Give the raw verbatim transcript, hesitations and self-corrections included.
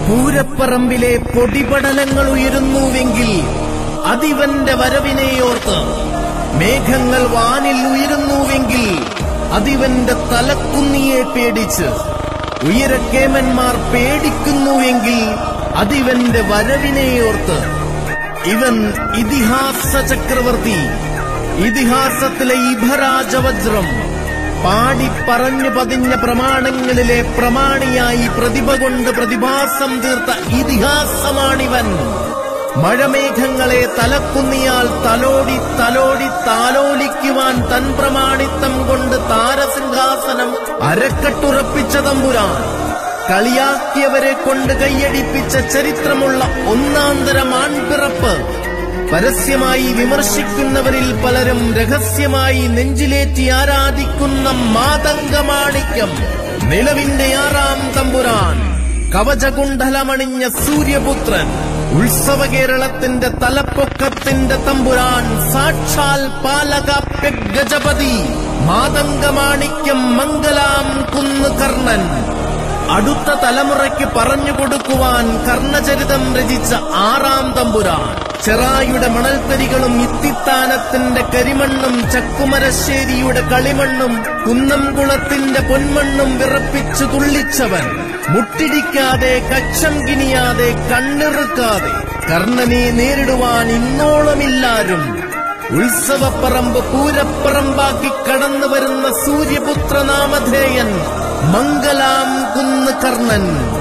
പൂരപ്പറമ്പിലെ പൊടിപടലങ്ങൾ ഉയരുന്നുവെങ്കിൽ അതിവന്റെ വരവിനെയോർത്ത്. മേഘങ്ങൾ വാനിൽ ഉയരുന്നുവെങ്കിൽ അതിവന്റെ തലക്കുന്നിയെ പേടിച്ച്. ഉയരക്കേമന്മാർ പേടിക്കുന്നുവെങ്കിൽ അതിവന്റെ വരവിനെയോർത്ത്. ഇവൻ ഇതിഹാസ ചക്രവർത്തി, ഇതിഹാസത്തിലെ ഇഭരാജവജ്രം. പാടി പറഞ്ഞു പതിഞ്ഞ പ്രമാണങ്ങളിലെ പ്രമാണിയായി പ്രതിഭ കൊണ്ട് പ്രതിഭാസം തീർത്ത ഇതിഹാസമാണിവൻ. മഴമേഘങ്ങളെ തലക്കുന്നിയാൽ തലോടി തലോടി താലോലിക്കുവാൻ തൻ പ്രമാണിത്തം കൊണ്ട് താരസിംഹാസനം അരക്കെട്ടുറപ്പിച്ച തമ്പുരാൻ. കളിയാക്കിയവരെ കൊണ്ട് കൈയടിപ്പിച്ച ചരിത്രമുള്ള ഒന്നാന്തരം ആൺപിറപ്പ്. പരസ്യമായി വിമർശിക്കുന്നവരിൽ പലരും രഹസ്യമായി നെഞ്ചിലേറ്റി ആരാധിക്കുന്ന മാതംഗമാണിക്യം. നിലവിന്റെ ആറാം തമ്പുരാൻ, കവചകുണ്ഡലമണിഞ്ഞ സൂര്യപുത്രൻ, ഉത്സവ കേരളത്തിന്റെ തലപ്പൊക്കത്തിന്റെ തമ്പുരാൻ, സാക്ഷാൽ പാലകാപ്യഗജപതി, മാതംഗമാണിക്യം മംഗലാം കുന്ന് കർണൻ. അടുത്ത തലമുറയ്ക്ക് പറഞ്ഞുകൊടുക്കുവാൻ കർണചരിതം രചിച്ച ആറാം തമ്പുരാൻ. ചെറായുടെ മണൽത്തരികളും ഇത്തിത്താനത്തിന്റെ കരിമണ്ണും ചക്കുമരശ്ശേരിയുടെ കളിമണ്ണും കുന്നംകുളത്തിന്റെ പൊന്മണ്ണും വിറപ്പിച്ചു തുള്ളിച്ചവൻ. മുട്ടിടിക്കാതെ കക്ഷം കിനിയാതെ കണ്ണിറുക്കാതെ കർണനെ നേരിടുവാൻ ഇന്നോളമില്ലാരും. ഉത്സവപ്പറമ്പ് പൂരപ്പറമ്പാക്കി കടന്നു വരുന്ന സൂര്യപുത്രനാമധേയൻ, മംഗലാം കുന്ന് കർണൻ.